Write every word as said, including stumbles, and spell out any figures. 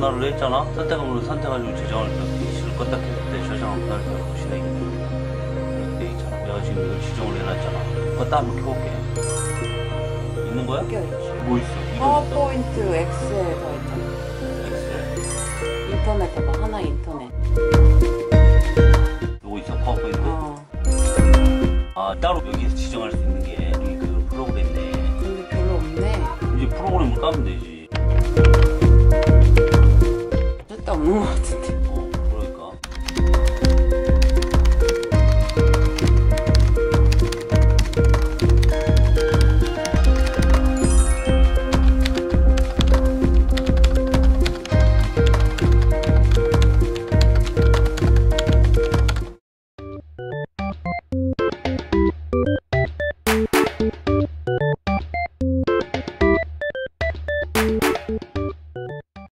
전화를 했잖아. 선택함으로 선택하시고 저장을 실을 껐다 켰을 때 저장을 기다리다가 보시네. 이렇게 돼 있잖아. 내가 지금 이걸 지정을 해놨잖아. 껐다 한번 켜볼게. 있는 거야? 껴있지. 뭐 있어? 파워포인트 엑셀 더 있잖아. 엑셀. 인터넷 해봐. 하나 인터넷. 요거 있어. 파워포인트. 어. 아, 따로 여기서 지정할 수 있는 게 여기 그 프로그램네. 근데 별로 없네. 이제 프로그램을 까면 되지. 절대 없는 것 같은데.